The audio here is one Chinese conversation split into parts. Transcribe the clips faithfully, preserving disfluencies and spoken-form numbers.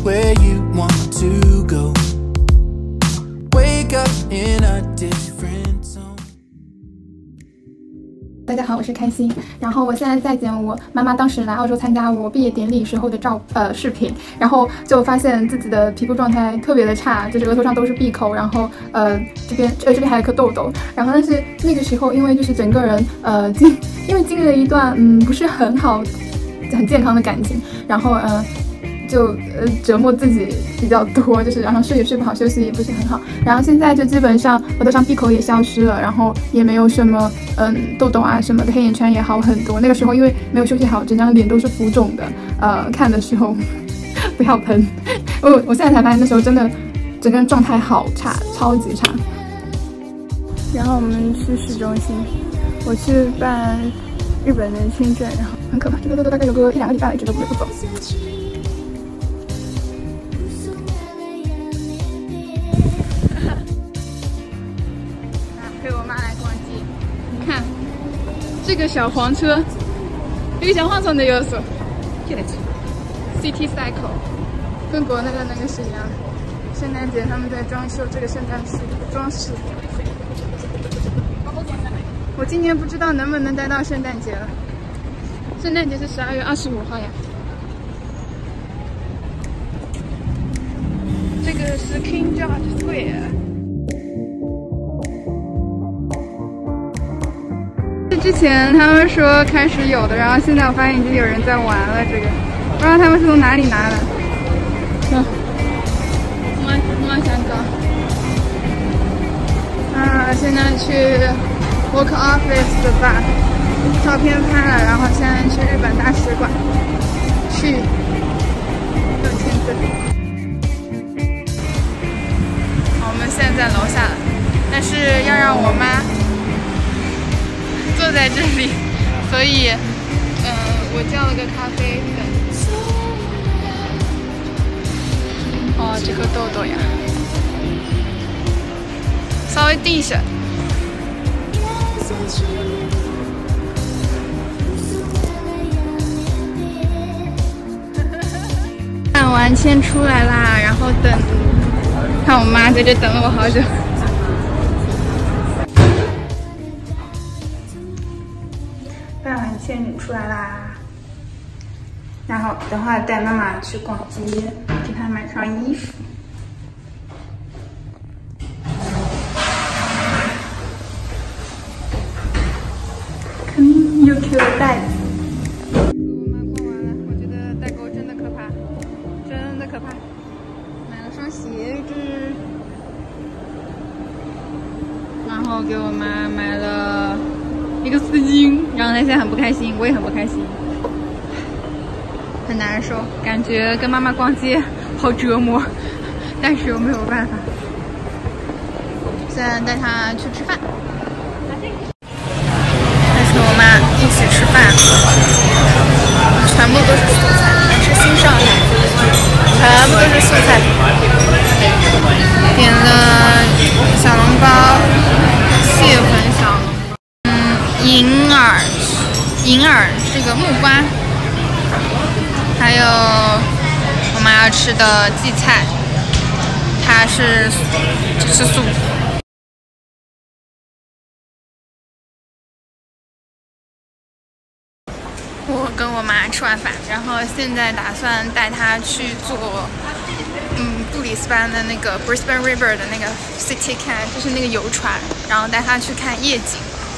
where you want to go. Wake up in a different zone. 大家好，我是开心。然后我现在在剪我妈妈当时来澳洲参加我毕业典礼时候的照呃视频，然后就发现自己的皮肤状态特别的差，就是额头上都是闭口，然后呃这边呃这边还有一颗痘痘。然后但是那个时候因为就是整个人呃经因为经历了一段嗯不是很好很健康的感情，然后呃。 就呃折磨自己比较多，就是然后睡也睡不好，休息也不是很好。然后现在就基本上额头上闭口也消失了，然后也没有什么嗯痘痘啊什么的，黑眼圈也好很多。那个时候因为没有休息好，整张脸都是浮肿的。呃，看的时候不要喷。我我现在才发现那时候真的整个人状态好差，超级差。然后我们去市中心，我去办日本的签证，然后很可怕，这个痘痘大概有个一两个礼拜了，一直都不会不走。 陪我妈来逛街，你看这个小黄车，有个小黄车的要素，就来吃 City Cycle， 跟国内的那个是一样的。圣诞节他们在装修这个圣诞树的装饰。我今年不知道能不能待到圣诞节了，圣诞节是十二月二十五号呀。这个是 King George Square。 之前他们说开始有的，然后现在我发现已经有人在玩了。这个不知道他们是从哪里拿的。嗯，我我想搞。啊，现在去 Work Office 的吧，照片拍了，然后现在去日本大使馆去有签字。好，我们现在在楼下了，但是要让我妈。 坐在这里，所以，呃，我叫了个咖啡等。哦，这颗痘痘呀，稍微定一下。办完签出来啦，然后等，看我妈在这等了我好久。 办完签出来啦，然后等会儿带妈妈去逛街，给她买上衣服。看又 Q 的袋子。我妈逛完了，我觉得代购真的可怕，真的可怕。买了双鞋子，然后给我妈买了。 一个丝巾，然后他现在很不开心，我也很不开心，很难受，感觉跟妈妈逛街好折磨，但是又没有办法。现在带她去吃饭，还是跟我妈一起吃饭，全部都是素菜，是新上海，全部都是素菜。点了小笼包、蟹粉小笼。 银耳，银耳这个木瓜，还有我妈要吃的荠菜，它是吃素。我跟我妈吃完饭，然后现在打算带她去坐，嗯，布里斯班的那个 Brisbane River 的那个 City Cat， 就是那个游船，然后带她去看夜景。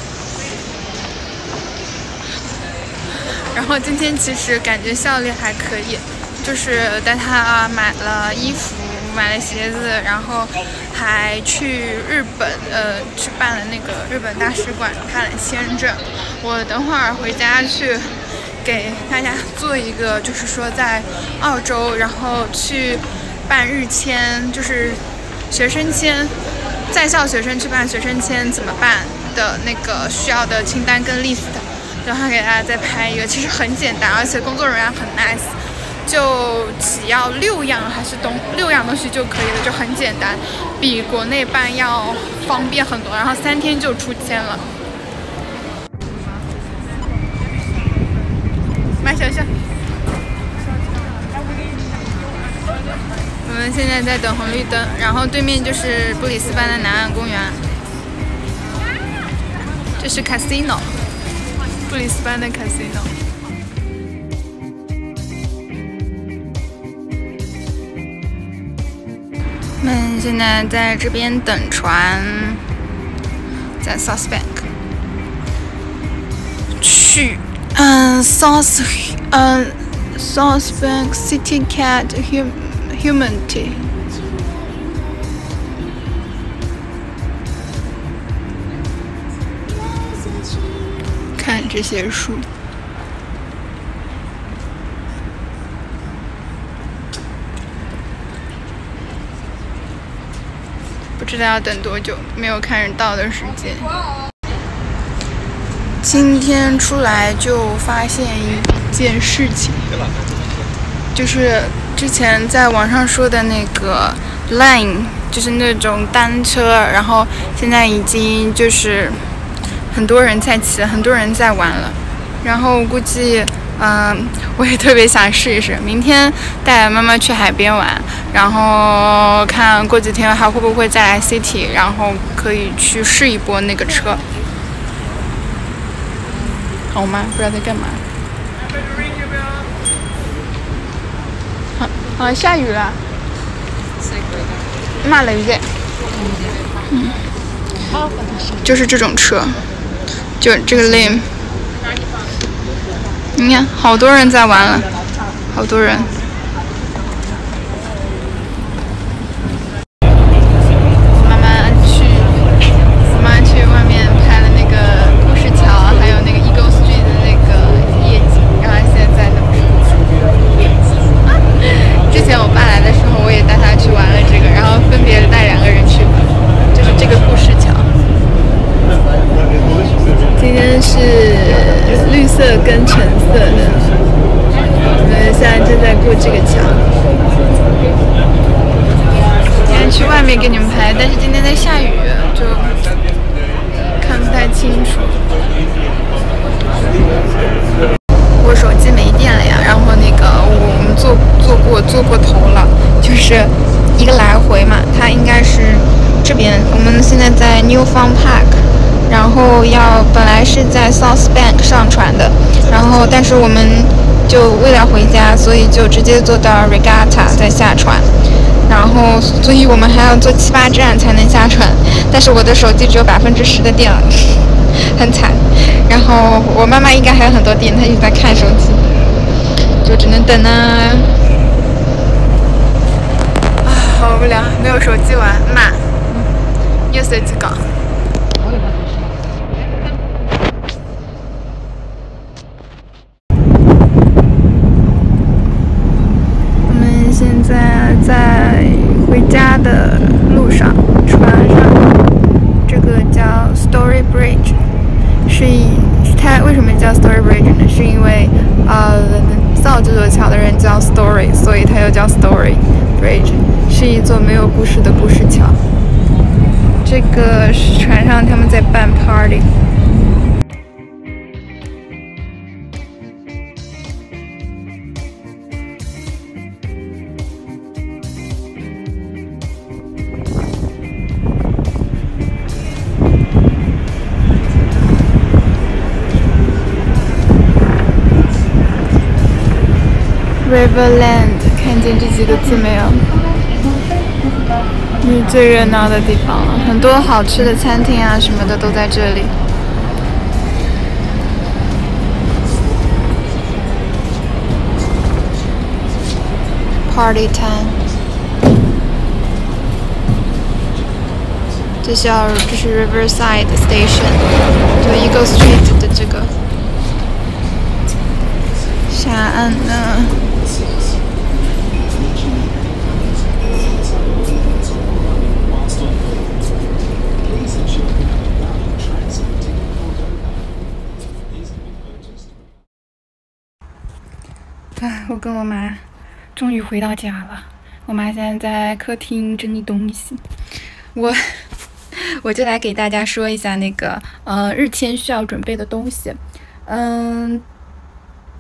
然后今天其实感觉效率还可以，就是带他买了衣服，买了鞋子，然后还去日本，呃，去办了那个日本大使馆看了签证。我等会儿回家去给大家做一个，就是说在澳洲，然后去办日签，就是学生签，在校学生去办学生签怎么办的那个需要的清单跟 list。 然后给大家再拍一个，其实很简单，而且工作人员很 nice， 就只要六样还是东六样东西就可以了，就很简单，比国内办要方便很多，然后三天就出签了。买小小。 们现在在等红绿灯，然后对面就是布里斯班的南岸公园，这是 casino， 布里斯班的 casino。我们现在在这边等船，在 South Bank 去，嗯 ，South， 嗯 ，South Bank City Cat Hum Humanity。看这些树。不知道要等多久，没有看人到的时间。今天出来就发现一件事情，就是之前在网上说的那个 Line， 就是那种单车，然后现在已经就是很多人在骑，很多人在玩了。然后估计，嗯、呃，我也特别想试一试，明天带妈妈去海边玩，然后看过几天还会不会再来 City， 然后可以去试一波那个车。好吗？不知道在干嘛。好，好，下雨了。骂了一个。嗯。就是这种车，就这个 lane。你看，好多人在玩了，好多人。妈妈去，妈妈去外面拍了那个故事桥，还有那个 Eagle Street 的那个夜景，然后现在在那边。之前我爸来的时候，我也带他去玩了这个，然后分别带两个人去，就是这个故事桥。今天是绿色跟橙色的，我们现在正在过这个桥。今天去外面给你们拍，但是今天在下雨，就看不太清楚。我手机没电了呀，然后那个我们坐坐过坐过头了，就是一个来回嘛，它应该是这边，我们现在在 New Fun Park。然后要本来是在 South Bank 上船的，然后但是我们就为了回家，所以就直接坐到 Regatta 再下船，然后所以我们还要坐七八站才能下船，但是我的手机只有百分之十的电了，很惨。然后我妈妈应该还有很多电，她一直在看手机，就只能等啊。啊，好无聊，没有手机玩，慢，有手机搞。现在在回家的路上，船上，这个叫 Story Bridge， 是以它为什么叫 Story Bridge 呢？是因为呃造这座桥的人叫 Story， 所以它又叫 Story Bridge， 是一座没有故事的故事桥。这个船上他们在办 party。Riverland， 看见这几个字没有？是最热闹的地方了，很多好吃的餐厅啊什么的都在这里。Party time。这是要这是 Riverside Station， 就 Eagle Street 的这个。下岸呢？啊，我跟我妈终于回到家了。我妈现在在客厅整理东西，我我就来给大家说一下那个呃日签需要准备的东西。嗯，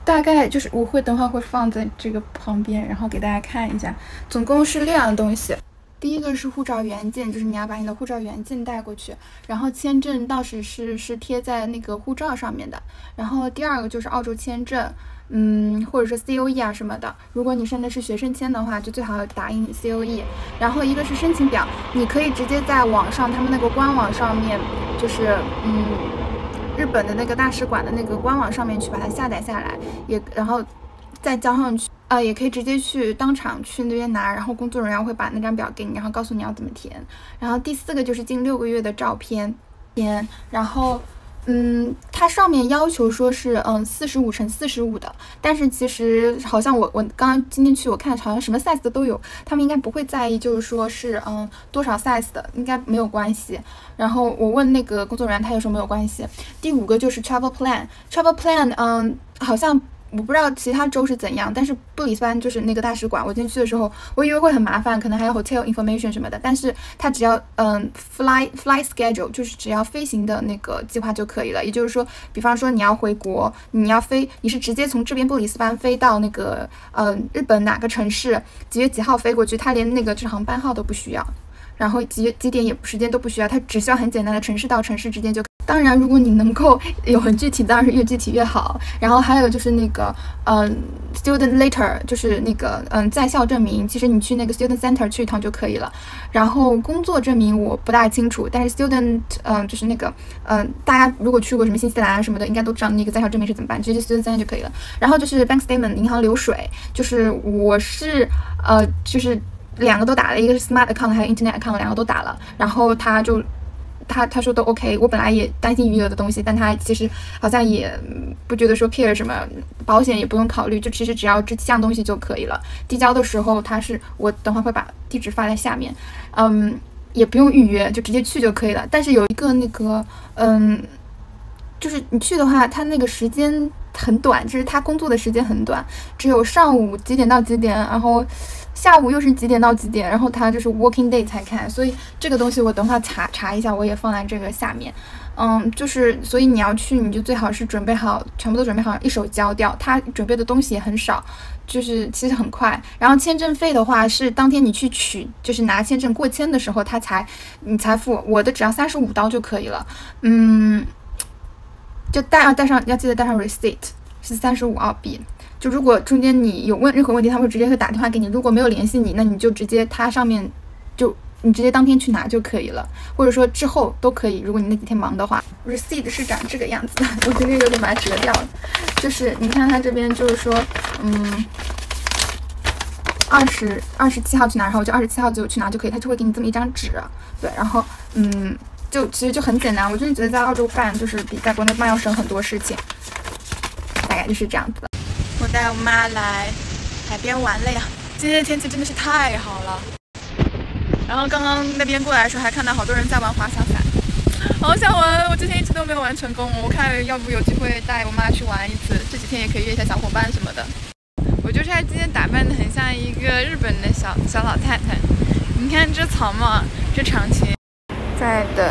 大概就是我会等会儿会放在这个旁边，然后给大家看一下，总共是六样东西。第一个是护照原件，就是你要把你的护照原件带过去，然后签证到时是是贴在那个护照上面的。然后第二个就是澳洲签证，嗯，或者是 C O E 啊什么的。如果你申的是学生签的话，就最好要打印 C O E。然后一个是申请表，你可以直接在网上他们那个官网上面，就是嗯。日本的那个大使馆的那个官网上面去把它下载下来，也然后再交上去，呃，也可以直接去当场去那边拿，然后工作人员会把那张表给你，然后告诉你要怎么填。然后第四个就是近六个月的照片，填，然后。嗯，它上面要求说是嗯四十五乘四十五的，但是其实好像我我刚刚今天去我看好像什么 size 的都有，他们应该不会在意，就是说是嗯多少 size 的，应该没有关系。然后我问那个工作人员，他也说没有关系。第五个就是 travel plan，travel plan， 嗯，好像。我不知道其他州是怎样，但是布里斯班就是那个大使馆，我今天去的时候，我以为会很麻烦，可能还有 hotel information 什么的，但是它只要嗯 fly fly schedule， 就是只要飞行的那个计划就可以了。也就是说，比方说你要回国，你要飞，你是直接从这边布里斯班飞到那个嗯、呃、日本哪个城市，几月几号飞过去，它连那个就是航班号都不需要，然后几几点也时间都不需要，它只需要很简单的城市到城市之间就。当然，如果你能够有很具体，当然是越具体越好。然后还有就是那个，嗯 ，student letter， 就是那个，嗯，在校证明。其实你去那个 student center 去一趟就可以了。然后工作证明我不大清楚，但是 student， 嗯，就是那个，嗯，大家如果去过什么新西兰啊什么的，应该都知道那个在校证明是怎么办，直接 student center 就可以了。然后就是 bank statement， 银行流水，就是我是，呃，就是两个都打了，一个是 smart account， 还有 internet account， 两个都打了。然后他就。他他说都 OK， 我本来也担心余额的东西，但他其实好像也不觉得说 care 什么，保险也不用考虑，就其实只要这几样东西就可以了。递交的时候，他是我等会会把地址发在下面，嗯，也不用预约，就直接去就可以了。但是有一个那个，嗯，就是你去的话，他那个时间很短，就是他工作的时间很短，只有上午几点到几点，然后。下午又是几点到几点，然后他就是 working day 才看，所以这个东西我等会儿查查一下，我也放在这个下面。嗯，就是所以你要去，你就最好是准备好，全部都准备好，一手交掉。他准备的东西也很少，就是其实很快。然后签证费的话是当天你去取，就是拿签证过签的时候他才你才付，我的只要三十五刀就可以了。嗯，就带要带上要记得带上 receipt， 是三十五澳币。就如果中间你有问任何问题，他会直接会打电话给你。如果没有联系你，那你就直接他上面就你直接当天去拿就可以了，或者说之后都可以。如果你那几天忙的话 ，receipt 是长这个样子的。我今天有点把它折掉了，就是你看它这边就是说，嗯，二十二十七号去拿，然后我就二十七号就去拿就可以，他就会给你这么一张纸，对，然后嗯，就其实就很简单。我真的觉得在澳洲办就是比在国内办要省很多事情，大概就是这样子的。我带我妈来海边玩了呀，今天的天气真的是太好了。然后刚刚那边过来的时候还看到好多人在玩滑翔伞，好想玩，我之前一直都没有玩成功。我看要不有机会带我妈去玩一次，这几天也可以约一下小伙伴什么的。我就是她今天打扮的很像一个日本的小小老太太。你看这草帽，这长裙，在等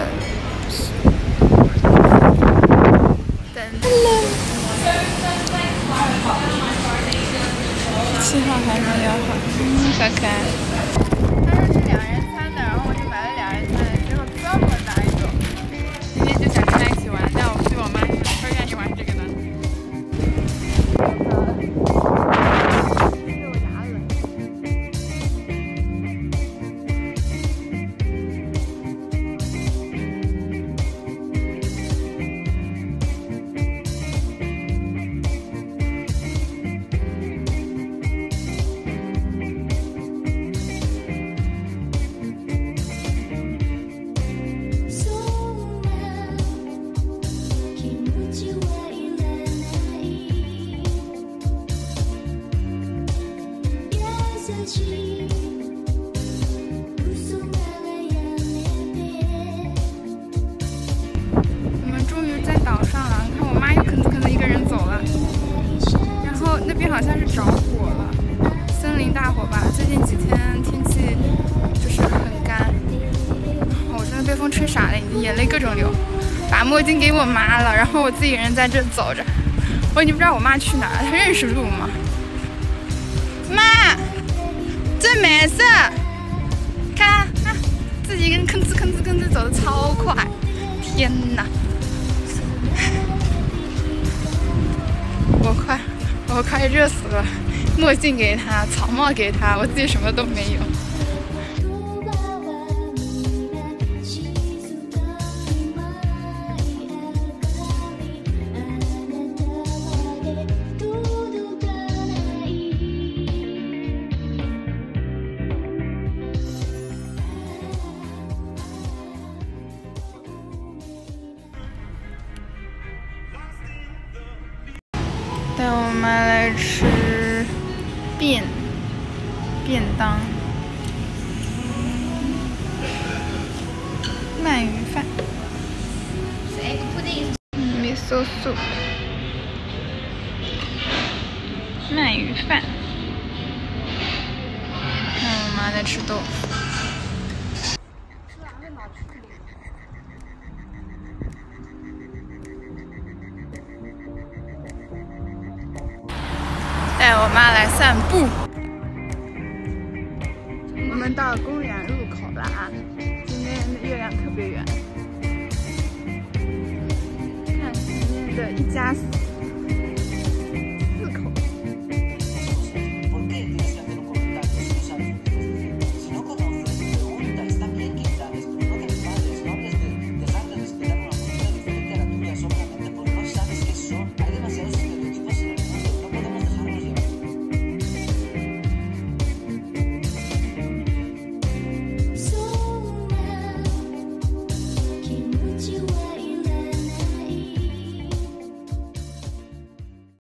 等。七号还是六号？嗯，可可爱。他说是两人餐的，然后我就买了两人餐，之后专门拿一种。今天就想跟他一起玩，但我对我妈说，她愿意玩这个的。肉芽了。我们终于在岛上了，看我妈又吭哧吭哧一个人走了。然后那边好像是着火了，森林大火吧。最近几天天气就是很干，我真的被风吹傻了，眼泪各种流。把墨镜给我妈了，然后我自己人在这走着。 我已经不知道我妈去哪儿了，她认识路吗？妈，这没事，看啊，自己跟吭哧吭哧吭哧走的超快，天哪！我快，我快热死了！墨镜给他，草帽给他，我自己什么都没有。带我妈来吃便便当，鳗鱼饭，米寿素，鳗鱼饭。看我妈在吃豆腐。带我妈来散步。我们到公园入口了啊！今天的月亮特别圆。看前面的一家